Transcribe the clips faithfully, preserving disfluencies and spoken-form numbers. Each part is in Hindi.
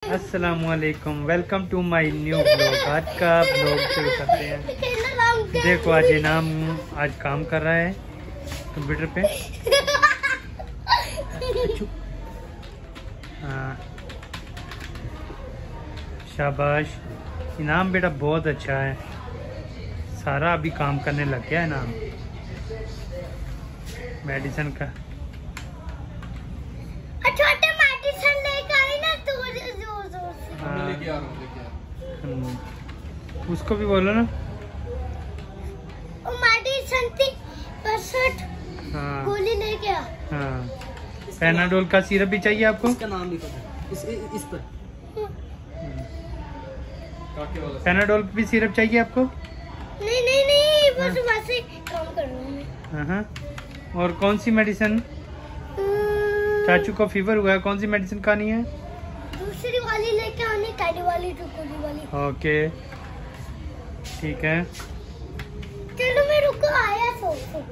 अस्सलामुअलैकुम, welcome to my new blog. आज का ब्लॉग शुरू करते हैं। देखो आज इनाम आज काम कर रहा है कंप्यूटर पे। हाँ शाबाश, इनाम बेटा बहुत अच्छा है। सारा अभी काम करने लग गया है इनाम मेडिसिन का। उसको भी बोलो ना। हाँ गोली लेके आ। हाँ पैनाडोल का सिरप भी चाहिए आपको? इसका नाम लिखो इस इस पर। पैनाडोल भी सिरप चाहिए आपको? नहीं नहीं नहीं बस हाँ। वैसे काम कर रहा हूँ मैं। हाँ और कौन सी मेडिसिन? चाचू को फीवर हुआ है, कौन सी मेडिसिन खानी है? दूसरी वाली लेके आनी, काली वाली तो गोली वाली। ओके ठीक है। चलो मैं रुको, आया सो सो।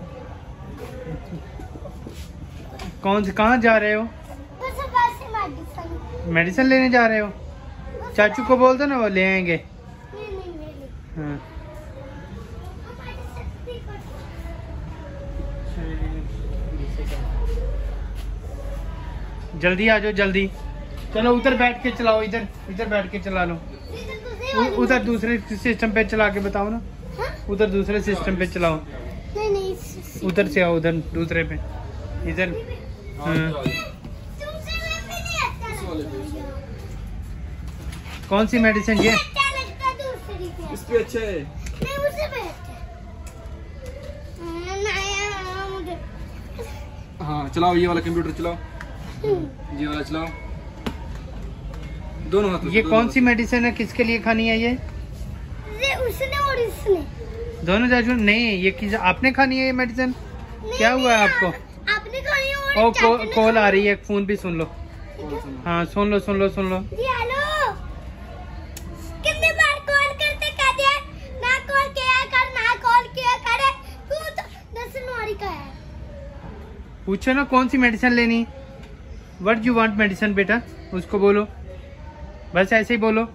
कौन से कहाँ जा रहे हो? बस वैसे मेडिसिन मेडिसिन लेने जा रहे हो? चाचू को बोल दो ना, वो ले आएंगे। नहीं नहीं नहीं हाँ जल्दी आ जाओ जल्दी। चलो उधर बैठ के चलाओ, इधर इधर बैठ के चला लो। उ- उधर दूसरे सिस्टम पे चला के बताओ ना। हाँ? उधर दूसरे सिस्टम पे चलाओ। नहीं नहीं स- उधर से आओ, उधर दूसरे पे इधर। हाँ। तुमसे मैं भी नहीं अच्छा लगता। कौन सी मेडिसिन ये? अच्छा लगता दूसरी पे। इस पे अच्छा है। नहीं मुझसे पे अच्छा। हाँ, नहीं मुझे। हाँ चलाओ, ये वाला कंप्यूटर चलाओ, ये वाला चलाओ, दोनों हाथ। ये कौन सी मेडिसिन है, किसके लिए खानी है ये? ये उसने और इसने। दोनों चाचू? नहीं ये किस आपने खानी है ये मेडिसिन? क्या हुआ है आपको? आपने खानी और ओ चाचू को, ने कॉल खानी। आ रही है, फोन भी सुन लो। हाँ सुन लो सुन लो सुन लो। जी हेलो, कितने बार कॉल करते कह दिया ना कॉल किया कर, ना कॉल किया करे। तू तो दस नवारी का है। पूछो ना कौन सी मेडिसिन लेनी। व्हाट यू वांट मेडिसिन बेटा, उसको बोलो, बस ऐसे ही बोलो।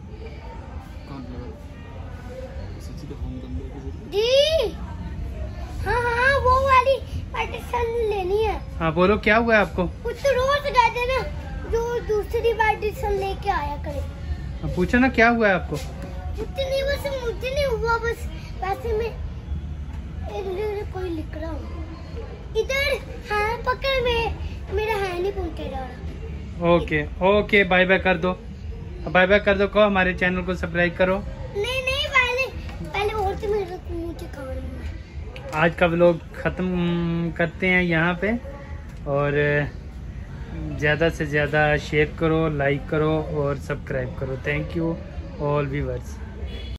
जी हाँ हाँ वो वाली मेडिसिन लेनी है। हाँ बोलो क्या हुआ है आपको? वो तो रोज कहते ना जो दूसरी मेडिसिन लेके आया करे। हाँ, पूछो ना क्या हुआ है आपको? मुझे नहीं, बस मुझे नहीं हुआ, बस वैसे मैं इधर कोई लिख रहा हूँ। इधर हाँ पकड़ में मेरा है नहीं पहुँचे जा रहा। ओके ओके बाय बाय कर दो, बाय बाय कर दो। कहो हमारे चैनल को सब्सक्राइब करो। नहीं नहीं पहले पहले और तो मेरे मुझे खबर नहीं। आज का व्लॉग ख़त्म करते हैं यहाँ पे, और ज़्यादा से ज़्यादा शेयर करो, लाइक करो और सब्सक्राइब करो। Thank you all viewers.